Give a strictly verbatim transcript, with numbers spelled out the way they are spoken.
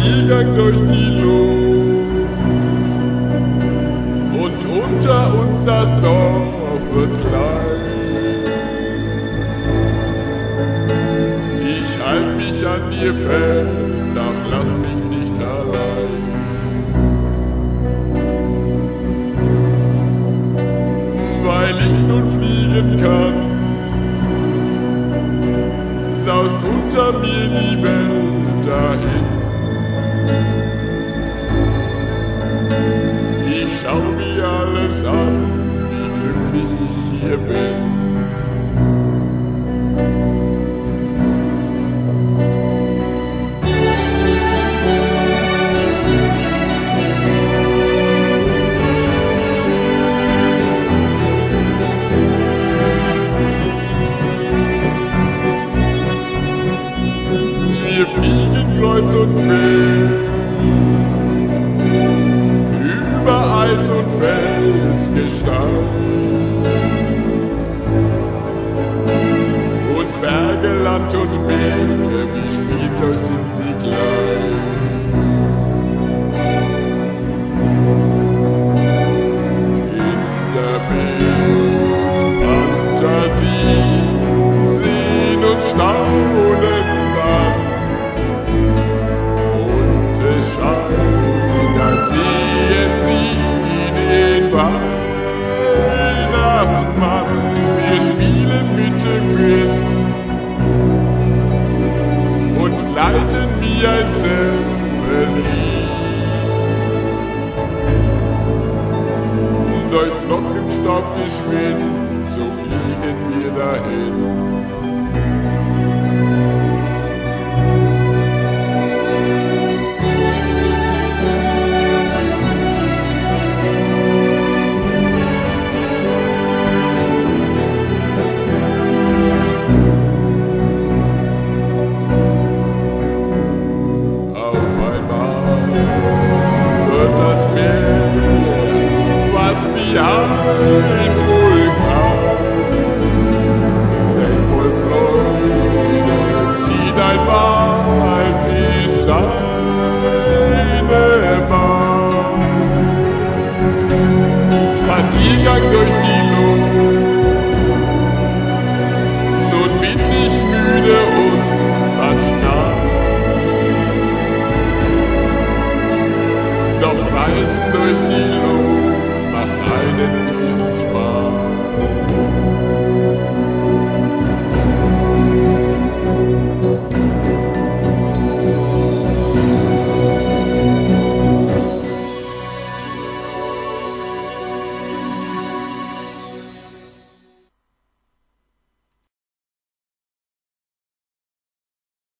Spaziergang durch die Luft. Und unter uns das Dorf wird klein. Ich halt mich an dir fest, ach lass mich nicht allein. Weil ich nun fliegen kann, saust unter mir die Welt dahin. Ich schau mir alles an, wie glücklich ich hier bin. Wir fliegen kreuz und quer, über Eis und Felsgestein. Und Berge, Land und Meer, wie Spielzeug sind sie klein. Kinderbild, Fantasie, sehen und staunen dann. Weihnachtsmann, wir spielen mit dem Wind und gleiten wie ein Zeppelin. Durch Flockenstaub geschwind, so fliegen wir dahin. Ja, ein Vulkan, denk voll Freude, zieht ein Walfisch seine Bahn. Spaziergang durch